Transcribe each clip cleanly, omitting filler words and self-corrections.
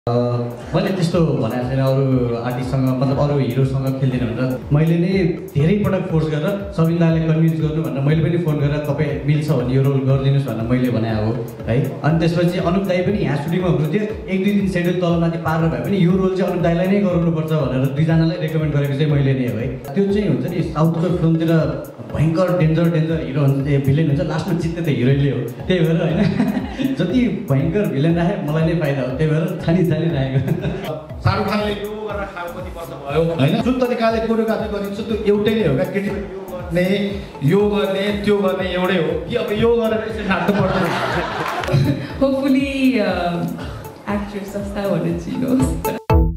मैले त्यस्तो भनेको छैन अरू आर्टिस्टसँग मतलब अरू हिरोसँग खेल्दिनँ भनेर मैले नै धेरै पटक फोर्स गरेर सबिन दाले कन्भिन्स गर्नु भनेर मैले पनि फोन गरेर तपाईँ मिल्छ भने यो रोल गरिदिनुहोस् भनेर मैले भने हो है। अनि त्यसपछि अनुप दाई पनि यहाँ सुटिङमा हुनुहुन्थ्यो, 1-2 दिन सेड्युल तलमाथि पारेर भए पनि यो रोल चाहिँ अनुप दाईलाई नै गराउनुपर्छ भनेर दुईजनालाई रेकमेन्ड गरेको चाहिँ मैले नै हो है। त्यो चाहिँ हुन्छ नि साउथको फिल्मतिर भयङ्कर डेन्जर हिरो हुन्छ, भिलेन हुन्छ, लास्टमा जित्ने त हिरोइनले हो। त्यही भएर होइन जति भयङ्कर भिलेन राखे मलाई नै फाइदा हो, त्यही भएर छानिराखेको। शाहरुख खानले यो गरेर खाएको कति वर्ष भयो होइन, जुन तरिकाले कोरियोग्राफी गरिन्छ त्यो एउटै नै हो क्या, केटी यो गर्ने त्यो गर्ने एउटै हो कि अब यो गरेर यसरी नाच्नु पर्छ। होपफुली एक्ट्रेस सस्ता भने चिनोस्।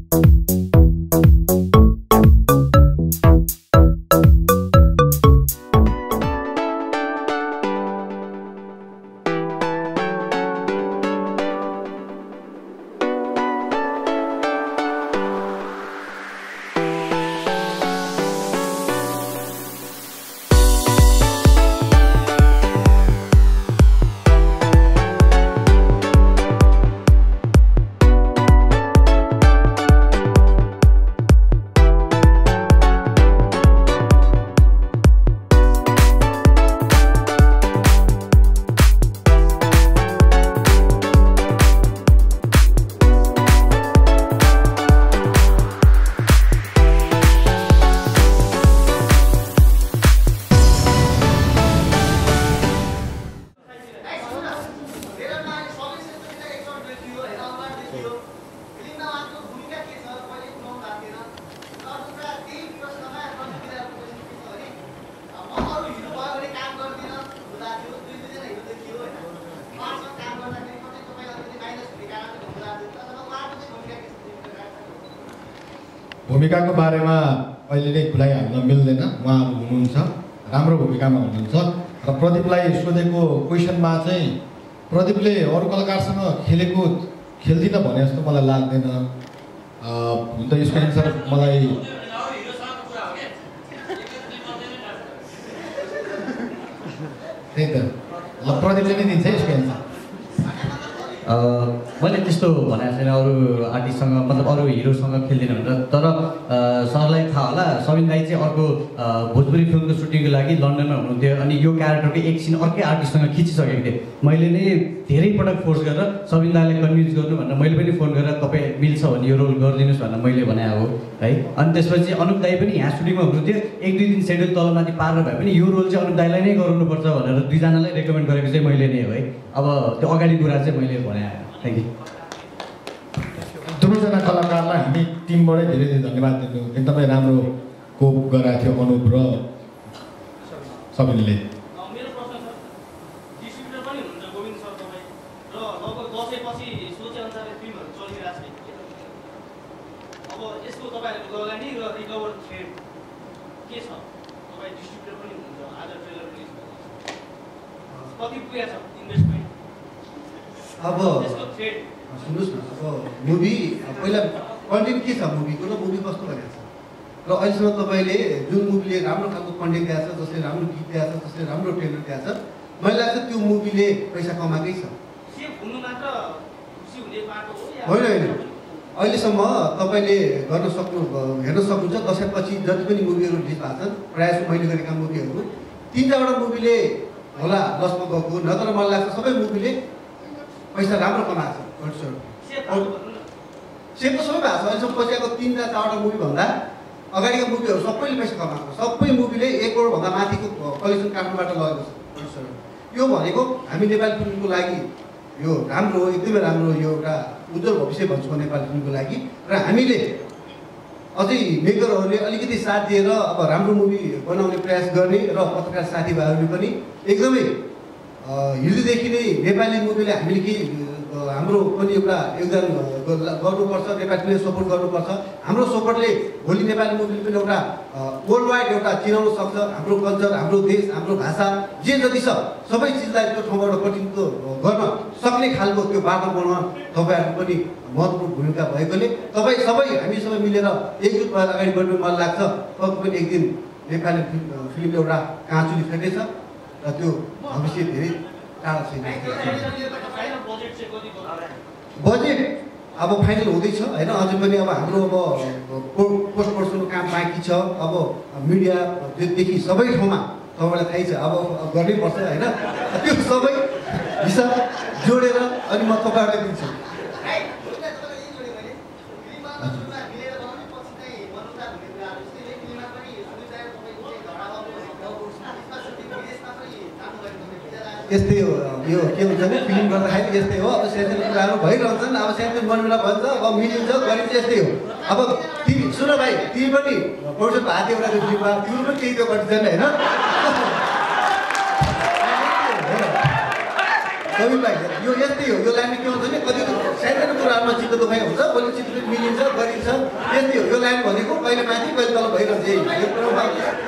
भूमिकाको बारेमा अहिले नै खुलाइ हाल्न मिल्दैन, उहाँहरू हुनुहुन्छ राम्रो भूमिकामा हुनुहुन्छ र प्रदीपलाई सोधेको क्वेसनमा चाहिँ प्रदीपले अरू कलाकारसँग खेल्दिनँ भने जस्तो मलाई लाग्दैन। हुन त यसको एन्सर मलाई त्यही त ल प्रदीपले नै दिन्छ यसको एन्सर। मैले त्यस्तो भनेको छैन अरू आर्टिस्टसँग मतलब अरू हिरोसँग खेल्दिनँ भनेर, तर सरलाई थाहा होला सबिन दाई चाहिँ अर्को भोजपुरी फिल्मको सुटिङको लागि लन्डनमा हुनुहुन्थ्यो अनि यो क्यारेक्टरको एक सिन अर्कै आर्टिस्टसँग खिचिसकेको थिएँ। मैले नै धेरै पटक फोर्स गरेर सबिन दाईले कन्भिन्स गर्नु भनेर मैले पनि फोन गरेर तपाईँ मिल्छ भने यो रोल गरिदिनुहोस् भनेर मैले भने हो है। अनि त्यसपछि अनुप दाई पनि यहाँ सुटिङमा हुनुहुन्थ्यो, 1-2 दिन सेड्युल तलमाथि पारेर भए पनि यो रोल चाहिँ अनुप दाईलाई नै गराउनुपर्छ भनेर दुईजनालाई रेकमेन्ड गरेको चाहिँ मैले नै हो है। अब त्यो अगाडि कुरा चाहिँ मैले भने थ्याङ्क यू। दुवैजना कलाकारलाई हामी टिमबाटै धेरै धेरै धन्यवाद दिनु, एकदमै राम्रो कोप गराएको थियो अनुप र सबिनले। मेरो प्रश्न छ, डिस्ट्रिब्युटर पनि हुनुहुन्छ गोविन्द सर तपाईँ र लगभग दसैँपछि सोचे अनुसारले फिल्महरू चलिरहेको छ। अब यसको तपाईँहरूको लगानी र रिकभर थ्रेड के छ? तपाईँ डिस्ट्रिब्युटर पनि हुनुहुन्छ, आज ट्रेलर रिलिज भएको कति पुगेको छ इन्भेस्टमेन्ट? अब सुन्नुहोस् न, अब मुभी पहिला कन्टेन्ट के छ मुभीको र मुभी कस्तो भएको छ र अहिलेसम्म तपाईँले जुन मुभीले राम्रो खालको कन्टेन्ट दिएको छ, जसले राम्रो गीत दिएको छ, जसले राम्रो ट्रेलर दिएको छ, मलाई लाग्छ त्यो मुभीले पैसा कमाएकै छ। होइन अहिलेसम्म तपाईँले गर्न हेर्न सक्नुहुन्छ दसैँपछि जति पनि मुभीहरू रिलिज भएको छन् प्रायः मैले गरेका मुभीहरू 3-4वटा मुभीले होला लसमा गएको, नत्र मलाई लाग्छ सबै मुभीले पैसा राम्रो कमाएको छ। सेप त सबै भएको छ अहिलेसम्म पछिको 3-4वटा मुभी भन्दा अगाडिको मुभीहरू सबैले पैसा कमाएको छ। सबै मुभीले 1 करोडभन्दा माथिको कलेक्सन काठमाडौँबाट लगेको छ। यो भनेको हामी नेपाली फिल्मको लागि यो राम्रो हो, एकदमै राम्रो, यो एउटा उज्जवल भविष्य भन्छु म नेपाली फिल्मको लागि। र हामीले अझै मेकरहरूले अलिकति साथ दिएर अब राम्रो मुभी बनाउने प्रयास गर्ने र पत्रकार साथीभाइहरूले पनि एकदमै हिजोदेखि नै नेपाली मुभीले हामीले के हाम्रो पनि एउटा योगदान गर्नुपर्छ, नेपाली फिल्मले सपोर्ट गर्नुपर्छ। हाम्रो सपोर्टले भोलि नेपाली मुभीले पनि एउटा वर्ल्ड वाइड एउटा चिनाउन सक्छ। हाम्रो कल्चर, हाम्रो देश, हाम्रो भाषा जे जति छ सबै चिजलाई त्यो ठाउँबाट प्रतिनिधित्व गर्न सक्ने खालको त्यो बाटो बनाउन तपाईँहरूको पनि महत्त्वपूर्ण भूमिका भएकोले तपाईँ सबै हामी सबै मिलेर एकजुट भएर अगाडि बढ्नु मन लाग्छ। तपाईँ पनि एक दिन नेपाली फिल्मले एउटा काँचुली फेर्नेछ र त्यो भविष्य धेरै टाढा छैन। बजेट अब फाइनल हुँदैछ होइन, अझै पनि अब हाम्रो अब पोस्ट प्रोडक्सनको काम बाँकी छ। अब मिडियादेखि सबै ठाउँमा तपाईँलाई थाहै छ अब गर्नै पर्छ होइन, त्यो सबै हिसाब जोडेर अनि म तपाईँहरूलाई दिन्छु। यस्तै हो यो के हुन्छ भने फिल्म गर्दाखेरि यस्तै हो। अब सानो कुराहरू भइरहन्छन्, अब सानो मनमिला भन्छ, अब मिलिन्छ गरिन्छ, यस्तै हो। अब तिमी सुन भाइ, तिमी पनि प्रोड्युसरको हात एउटा फिल्ममा तिम्रो पनि त्यही त्यो गरिन्छन् होइन। सबै भाइ यो यस्तै हो, यो लाइनमा के हुन्छ भने कति सानो कुराहरूमा चित्त दुखाइ हुन्छ, कहिले चित्त मिलिन्छ गरिन्छ, यस्तै हो। यो लाइन भनेको कहिले माथि कहिले तल भइरहन्छ यो कुरो।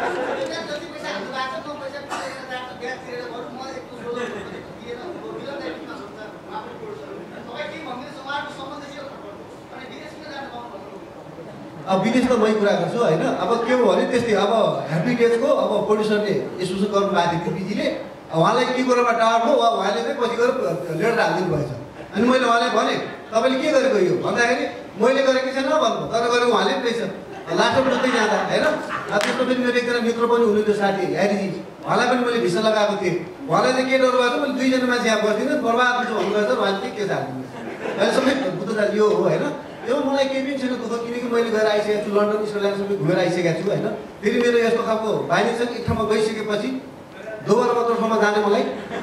अब विदेशमा मै कुरा गर्छु होइन। अब के हो भने त्यस्तै अब ह्याप्पी डेजको अब प्रोड्युसरले यसो गर्नुभएको थियो दिदीले, उहाँलाई के कुरोमा डाउट हो उहाँले चाहिँ पछि गएर लेटर हालिदिनु भएछ। अनि मैले उहाँलाई भने तपाईँले के गरेको यो भन्दाखेरि मैले गरेको छैन भन्नु, तर गरेको उहाँले पनि रहेछ। लास्टमा जस्तै जाँदा होइन, त्यसको पनि मेरो एकजना मित्र पनि हुनुहुन्थ्यो साथी ह्यारिजी, उहाँलाई पनि मैले भिसा लगाएको थिएँ। उहाँलाई चाहिँ के डर भएको मैले 2 जना मान्छे यहाँ बस्दिनँ बर्बाद हुन्छ भन्नुभएछ, उहाँले चाहिँ के हालिदिनु अहिले सबै बुझ्दा यो हो होइन। यो मलाई केही पनि छैन दुःख, किनकि मैले गएर आइसकेको छु, लन्डन स्विजरल्यान्ड सबै घुमेर आइसकेको छु होइन। फेरि मेरो यस्तो खालको बानी छ एक ठाउँमा गइसकेपछि दोबारा मात्र ठाउँमा जाने मलाई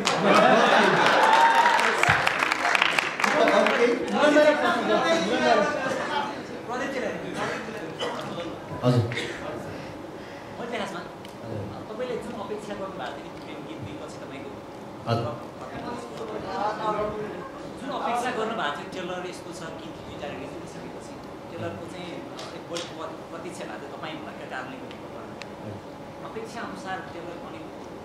हजुर तपाईँले जुन अपेक्षा गर्नुभएको थियो प्रेम गीत पछि तपाईँको जुन अपेक्षा गर्नुभएको थियो टेलर यस्तो छ गीत दुईटा रिलिज भइसकेपछि टेलरको चाहिँ प्रतीक्षा भएको थियो तपाईँ भएका कारणले गर्नु अपेक्षा अनुसार टेलर पनि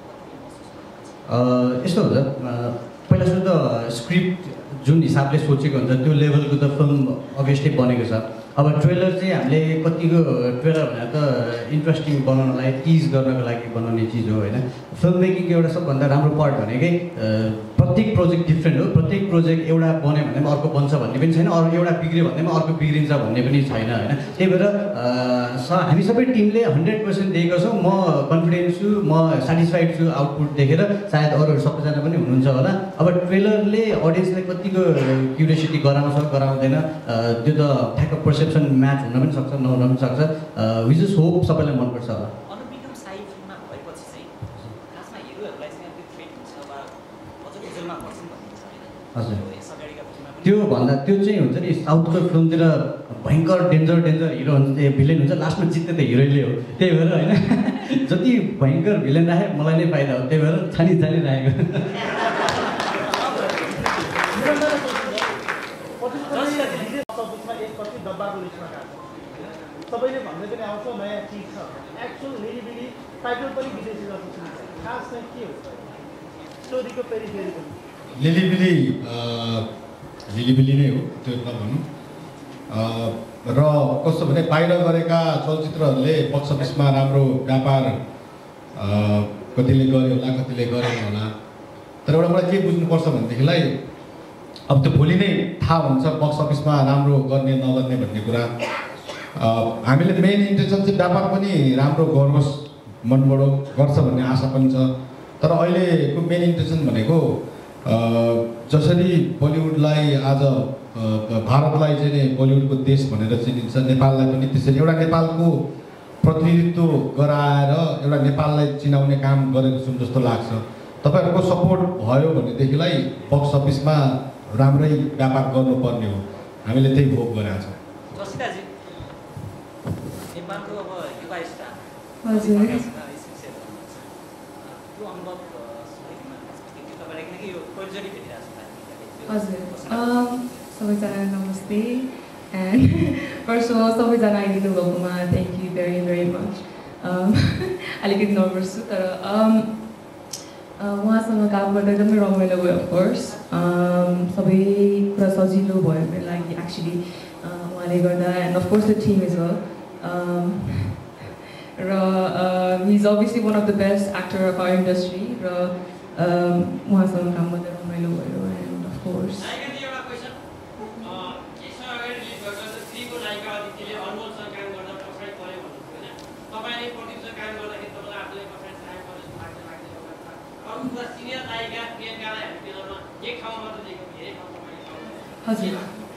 यस्तो हुन्छ। पहिला सुरु त स्क्रिप्ट जुन हिसाबले सोचेको हुन्छ त्यो लेभलको त फिल्म अभियसली बनेको छ। अब ट्रेलर चाहिँ हामीले कतिको ट्रेलर भनेर त इन्ट्रेस्टिङ बनाउनलाई टिज गर्नको लागि बनाउने चिज हो होइन। फिल्म मेकिङको एउटा सबभन्दा राम्रो पार्ट भनेकै प्रत्येक प्रोजेक्ट डिफ्रेन्ट हो। प्रत्येक प्रोजेक्ट एउटा बन्यो भने पनि अर्को बन्छ भन्ने पनि छैन, अरू एउटा बिग्रियो भने पनि अर्को बिग्रिन्छ भन्ने पनि छैन होइन। त्यही भएर हामी सबै टिमले 100% दिएको छौँ। म कन्फिडेन्ट छु, म सेटिस्फाइड छु आउटपुट देखेर, सायद अरूहरू सबैजना पनि हुनुहुन्छ होला। अब ट्रेलरले अडियन्सलाई कतिको क्युरियोसिटी गराउँछ गराउँदैन त्यो त ठ्याक्क पर्सेप्सन म्याच हुन पनि सक्छ नहुन पनि सक्छ। वी जस्ट होप सबैलाई मनपर्छ होला। ANOOP BIKRAM SHAHI फिल्ममा भएपछि चाहिँ खासमा हिरोहरूलाई चाहिँ त्यो थ्रेट हुन्छ वा अझ जेलमा पर्छन् भन्ने छ होइन। हजुर यसअगाडिका फिल्ममा त्यो भन्दा त्यो चाहिँ हुन्छ नि साउथको फिल्मतिर भयङ्कर डेन्जर हिरो हुन्छ, भिलेन हुन्छ, लास्टमा जित्ने त हिरोले हो। त्यही भएर होइन जति भयङ्कर भिलेन राखे मलाई नै फाइदा हो, त्यही भएर छानी राखेको। सबैले भन्दै पनि आउँछ नयाँ चिज छ, एक्चुअल लिलिबिली टाइटल पनि विदेशी जस्तो छ। खास चाहिँ के हो स्टोरीको पेरिफेरी पनि लिलिबिली नै हो त्यो नभनौँ। र कस्तो भने बाहिर गरेका चलचित्रहरूले बक्स अफिसमा राम्रो व्यापार कतिले गर्यो होला कतिले गरेन होला। तर एउटा मलाई के बुझ्नुपर्छ भनेदेखिलाई अब त्यो भोलि नै थाहा हुन्छ बक्स अफिसमा राम्रो गर्ने नगर्ने भन्ने कुरा। हामीले मेन इन्टेन्सन चाहिँ व्यापार पनि राम्रो गरोस्, मनबाट गर्छ भन्ने आशा पनि छ। तर अहिलेको मेन इन्टेन्सन भनेको जसरी बलिउडलाई आज भारतलाई चाहिँ बलिउडको देश भनेर चिनिन्छ, नेपाललाई पनि त्यसरी एउटा नेपालको प्रतिनिधित्व गराएर एउटा नेपाललाई चिनाउने काम गरेको छौँ जस्तो लाग्छ। तपाईँहरूको सपोर्ट भयो भनेदेखिलाई बक्स अफिसमा राम्रै व्यापार गर्नुपर्ने हो, हामीले त्यही भोग गरेका छौँ। जसिताजी नेपालको अब युवा स्टार हजुर त्यो अनुभव तपाईँलाई किनकि यो पहिलोचोटि भेटिरहेको छ। हजुर सबैजना नमस्ते एन्ड फर्स्ट अफ अल सबैजना आइदिनु भएकोमा thank you very very much. अलिकति नर्भस छु तर उहाँसँग काम गर्दा एकदमै रमाइलो भयो अफकोर्स। सबै कुरा सजिलो भयो मेरो लागि एक्चुली उहाँले गर्दा and of course the team is well र he is obviously one of the best actor of our industry र उहाँसँग काम गर्दा रमाइलो भयो एन्ड अफकोर्स पुरा सिनियर नायिका प्रियङ्कालाई हामी टेलरमा एक ठाउँमा मात्र देख्यौँ, धेरै ठाउँमा मैले ठाउँमा हजुर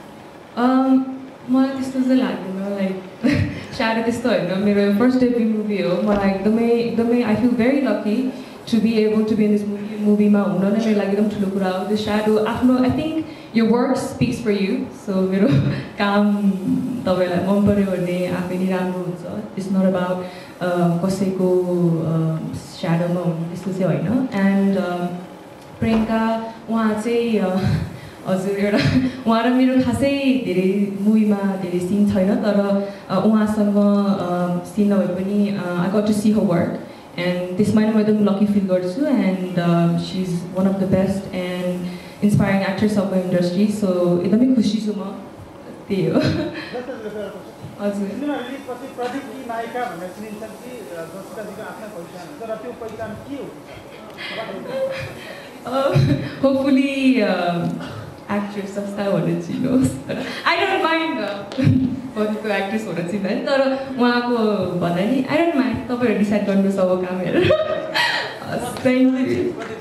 मलाई त्यस्तो चाहिँ लाग्दैन लाइक साह्रै त्यस्तो होइन मेरो फर्स्ट डेब्यू मुभी हो मलाई एकदमै I feel very lucky to be able to be in this मुभीमा हुन नै मेरो लागि एकदम ठुलो कुरा हो त्यो स्याडो आफ्नो आई थिङ्क यो work speaks for you so मेरो काम तपाईँलाई मन पऱ्यो भने आफै नै राम्रो हुन्छ इट्स नट अबाउट कसैको स्याडोमा हुनु त्यस्तो चाहिँ होइन एन्ड प्रियङ्का उहाँ चाहिँ हजुर एउटा उहाँ र मेरो खासै धेरै मुभीमा धेरै सिन छैन तर उहाँसँग सिन नभए पनि I got to see her work and त्यसमा नै म एकदम लकी फिल गर्छु and she is one of the best and inspiring actress of the industry so एकदमै खुसी छु म त्यही हो हजुर सिनेमा रिलिजपछि प्रदीपकी नायिका भनेर चिनिन्छन् कि जसिताजीको आफ्नै पहिचान हुन्छ र त्यो पहिचान के हो होपफुली एक्ट्रेस जस्ता हुन चिनोस् आई डोन्ट माइन्ड प्रदीपको एक्ट्रेस हुन चिन्दैन तर उहाँको भन्दा नि आई डोन्ट माइन्ड तपाईँहरू डिसाइड गर्नुहोस् अब काम हेरेर थ्याङ्क यू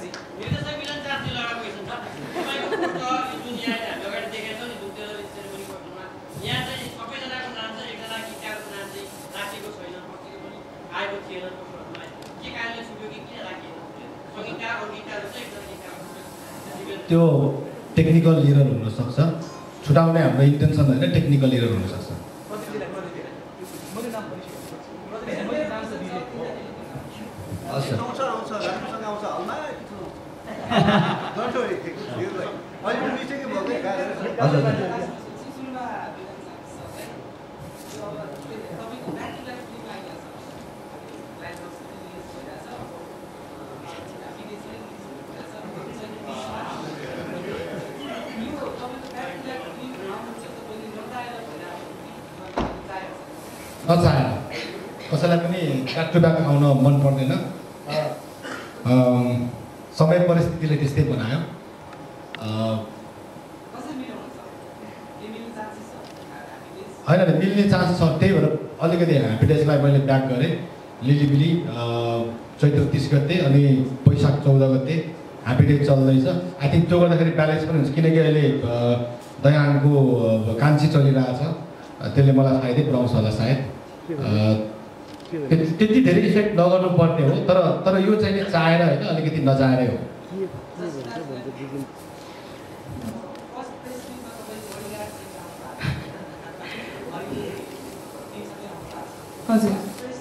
त्यो टेक्निकल एरर हुनसक्छ छुटाउने हाम्रो इन्टेन्सन होइन टेक्निकल एरर हुनसक्छ नचाहेर कसैलाई पनि ब्याक टु ब्याक आउन मन पर्दैन समय परिस्थितिले त्यस्तै बनायो होइन मिल्ने चान्सेस छ त्यही भएर अलिकति ह्याप्पी डेजलाई मैले ब्याक गरेँ लिलिबिली चैत्र 30 गते अनि वैशाख 14 गते ह्याप्पी डेज चल्दैछ आई थिङ्क त्यो गर्दाखेरि ब्यालेन्स पनि हुन्छ किनकि अहिले दयाङको कान्छी चलिरहेछ त्यसले मलाई फाइदै पुऱ्याउँछ होला सायद त्यति धेरै इफेक्ट नगर्नु पर्ने हो तर यो चाहिँ नि चाहेर होइन अलिकति नचाहेरै हो हजुर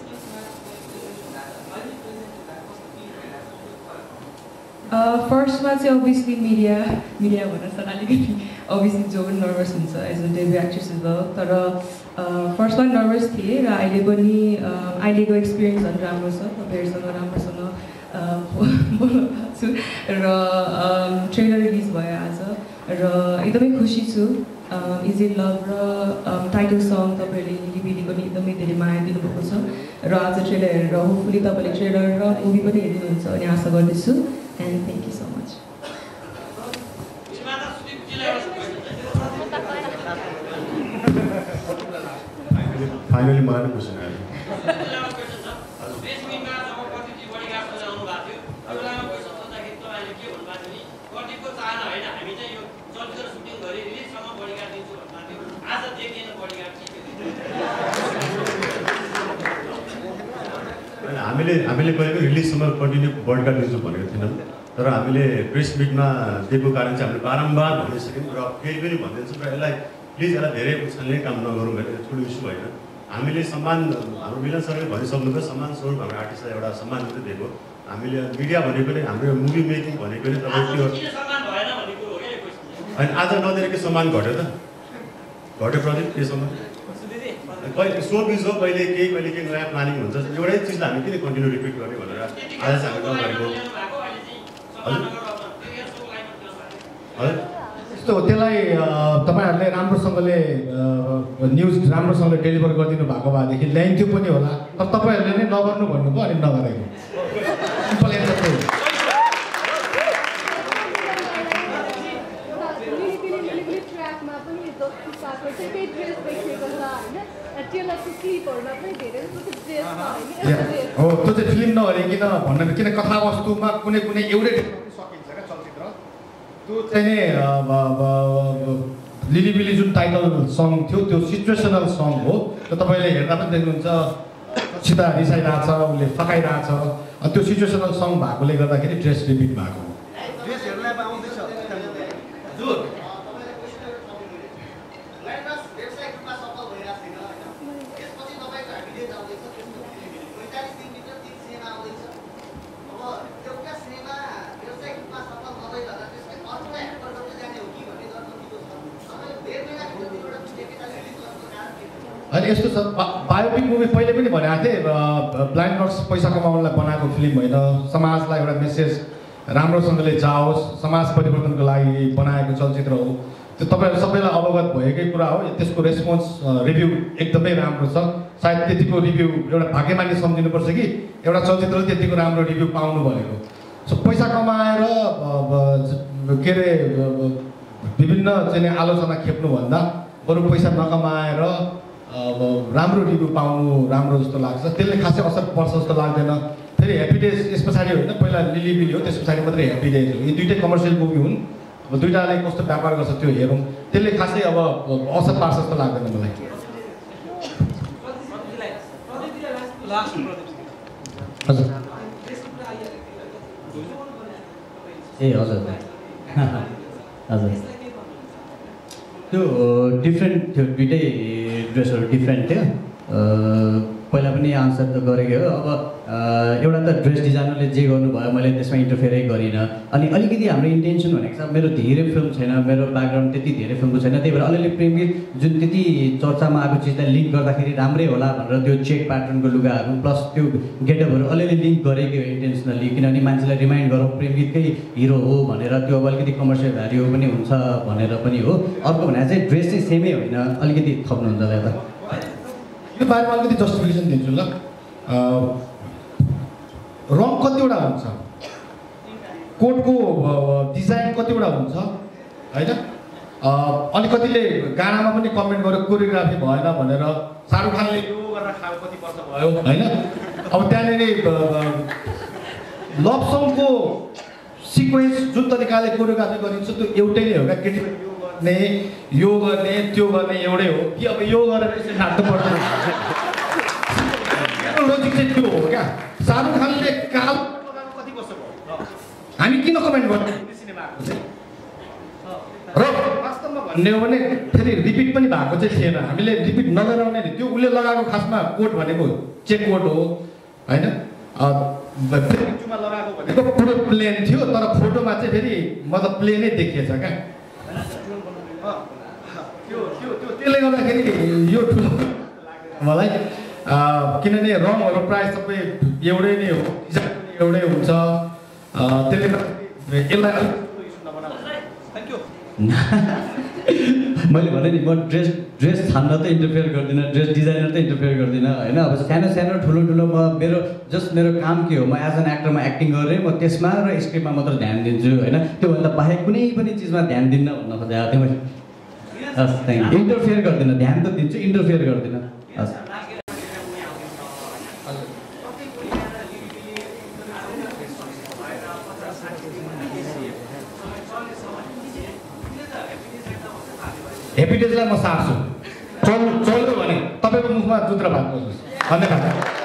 फर्स्टमा चाहिँ अभियसली मिडिया भन्न छ अलिकति अभियसली जो पनि नर्भस हुन्छ as a debut actress is well तर फर्स्टमा नर्भस थिएँ र अहिले पनि अहिलेको एक्सपिरियन्स झन् राम्रो छ तपाईँहरूसँग राम्रोसँग बोल्न छु र ट्रेलर रिलिज भयो आज र एकदमै खुसी छु इजी लभ र टाइटल सङ तपाईँहरूले लिलिबिली पनि एकदमै धेरै माया दिनुभएको छ र आज ट्रेलर हेरेर होपफुली तपाईँले ट्रेलर र मुभी पनि हेरिदिनुहुन्छ अनि आशा गर्दैछु and thank you so much finally मलाई पनि खुसी लाग्यो हामीले कहिलेको रिलिजसम्म कन्टिन्यू बडीगार्ड दिन्छु भनेको थिएनौँ तर हामीले प्रेस मिटमा दिएको कारण चाहिँ हामीले बारम्बार भनिसक्यौँ र फेरि पनि भनिदिन्छौँ र यसलाई प्लिज यसलाई धेरै उछाल्ने काम नगरौँ भने ठुलो इस्यु होइन हामीले सम्मान हाम्रो मिलन सरले भनिसक्नुभयो सम्मान स्वरूप हाम्रो आर्टिस्टलाई एउटा सम्मान मात्रै दिएको हामीले मिडिया भनेको नै हाम्रो मुभी मेकिङ भनेको नै तपाईँको होइन आज नदिएर के सम्मान घट्यो त घट्यो प्रदीप के सम्मान कहिले सो बिज हो कहिले केही नयाँ प्लानिङ हुन्छ एउटै चिजलाई हामी किन कन्टिन्यू रिपिट गर्ने भनेर आज चाहिँ हामी नगरेको हजुर यस्तो हो त्यसलाई तपाईँहरूले राम्रोसँगले न्युज राम्रोसँगले डेलिभर गरिदिनु भएको भएदेखि ल्याइन्थ्यो पनि होला तर तपाईँहरूले नै नगर्नु भन्नुभयो अनि नगरेको सिम्पल एन्सर त्यही टेलरको क्लिपहरुमा पनि धेरै जस्तो ड्रेस हो त्यो चाहिँ फिल्म नहेरिकन भन्नु किन कथावस्तुमा कुनै कुनै एउटै सकिन्छ क्या चलचित्र त्यो चाहिँ नि लिली बिली जुन टाइटल सङ थियो त्यो सिचुएसनल सङ हो त्यो तपाईँले हेर्दा पनि देख्नुहुन्छ सीता रिसाइरहेछ उसले फकाइरहेछ अनि त्यो सिचुएसनल सङ भएकोले गर्दाखेरि ड्रेस रिपिट भएको हो अनि यस्तो छ बायोपिक मुभी पहिले पनि भनेको थिएँ ब्लाइन्ड नट्स पैसा कमाउनलाई बनाएको फिल्म होइन समाजलाई एउटा मेसेज राम्रोसँगले जाओस् समाज परिवर्तनको लागि बनाएको चलचित्र हो त्यो तपाईँहरू सबैलाई अवगत भएकै कुरा हो त्यसको रेस्पोन्स रिभ्यू एकदमै राम्रो छ सायद त्यतिको रिभ्यू एउटा भाग्यमानी सम्झिनुपर्छ कि एउटा चलचित्रले त्यतिको राम्रो रिभ्यू पाउनु भनेको सो पैसा कमाएर के अरे विभिन्न चाहिँ आलोचना खेप्नुभन्दा बरु पैसा नकमाएर राम्रो रिभ्यू पाउनु राम्रो जस्तो लाग्छ त्यसले खासै असर पर्छ जस्तो लाग्दैन फेरि ह्याप्पी डेज यस पछाडि होइन पहिला लिली बिली हो त्यस पछाडि मात्रै ह्याप्पी डेज हो यी दुइटै कमर्सियल मुभी हुन् अब दुइटाले कस्तो व्यापार गर्छ त्यो हेरौँ त्यसले खासै अब असर पार्छ जस्तो लाग्दैन मलाई हजुर ए हजुर हजुर त्यो डिफ्रेन्ट थियो दुइटै ड्रेसहरू डिफ्रेन्ट थियो पहिला पनि आन्सर त गरेकै हो अब एउटा त ड्रेस डिजाइनरले जे गर्नुभयो मैले त्यसमा इन्टरफेयरै गरिनँ अनि अलिकति हाम्रो इन्टेन्सन भनेको छ मेरो धेरै फिल्म छैन मेरो ब्याकग्राउन्ड त्यति धेरै फिल्मको छैन त्यही भएर अलिअलि प्रेम गीत जुन त्यति चर्चामा आएको चिजलाई लिङ्क गर्दाखेरि राम्रै होला भनेर त्यो चेक प्याटर्नको लुगाहरू प्लस त्यो गेटअपहरू अलिअलि लिङ्क गरेको हो इन्टेन्सनली किनभने मान्छेलाई रिमाइन्ड गरौँ प्रेम गीतकै हिरो हो भनेर त्यो अब अलिकति कमर्सियल भ्याल्यु पनि हुन्छ भनेर पनि हो अर्को भनेर चाहिँ ड्रेस चाहिँ सेमै होइन अलिकति थप्नुहुन्छ होला यता यो बारेमा अलिकति जस्टिफिकेसन दिन्छु ल रङ कतिवटा हुन्छ कोटको डिजाइन कतिवटा हुन्छ होइन अनि कतिले गानामा पनि कमेन्ट गर्यो कोरियोग्राफी भएन भनेर शाहरुख खानले यो गरेर खायो कति वर्ष भयो होइन अब त्यहाँनिर लभ सङको सिक्वेन्स जुन तरिकाले कोरियोग्राफी गरिन्छ त्यो एउटै नै हो क्या केटीले यो गर्ने त्यो गर्ने एउटै हो कि अब यो गरेर यसरी नाच्नुपर्छ लोजिक चाहिँ त्यो हो क्या शाहरुख खानले काल कति वर्ष भयो हामी किन कमेन्ट गर्छौँ सिनेमाको चाहिँ र वास्तवमा भन्ने हो भने फेरि रिपिट पनि भएको चाहिँ थिएन हामीले रिपिट नगराउने त्यो उसले लगाएको खासमा कोट भनेको चेक कोट हो होइन पिक्चरमा लगाएको भनेको पुरो प्लेन थियो तर फोटोमा चाहिँ फेरि मतलब प्लेनै देखिएछ क्या त्यसले गर्दाखेरि यो ठुलो मलाई किनभने रङहरू प्रायः सबै एउटै नै हो डिजाइन पनि एउटै हुन्छ त्यसले गर्दाखेरि यसलाई अलिक थ्याङ्क यू मैले भने नि म ड्रेस छान्न त इन्टरफेयर गर्दिनँ ड्रेस डिजाइनर त इन्टरफेयर गर्दिनँ होइन अब सानो सानो ठुलो ठुलो म मेरो काम के हो म एज एन एक्टरमा एक्टिङ गरेँ म त्यसमा र स्क्रिप्टमा मात्र ध्यान दिन्छु होइन त्योभन्दा बाहेक कुनै पनि चिजमा ध्यान दिन्न भन्न खोजेको थिएँ मैले हस् थ्याङ्क यू इन्टरफेयर गर्दिनँ ध्यान त दिन्छु इन्टरफेयर गर्दिनँ हस् ह्याप्पी डेजलाई म सार्छु चल्यो भने तपाईँको मुखमा जुत्रा भएको धन्यवाद